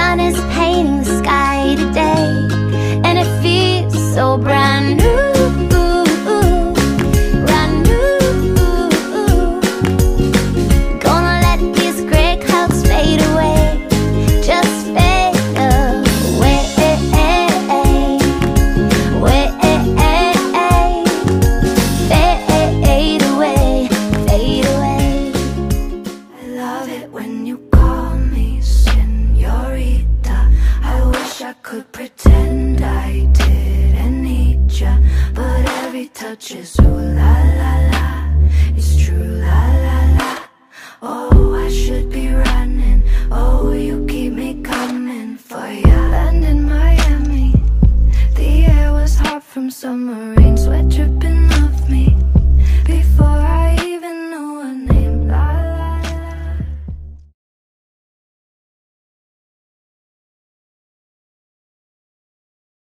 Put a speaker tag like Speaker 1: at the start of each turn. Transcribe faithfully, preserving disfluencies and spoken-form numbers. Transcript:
Speaker 1: sun is painting the sky today, and it feels so brand new.
Speaker 2: Could pretend I didn't need ya, but every touch is ooh la la la. It's true la la la. Oh, I should be running. Oh, you keep me coming for ya. Land in Miami, the air was hot from summer rain, sweat dripping off me.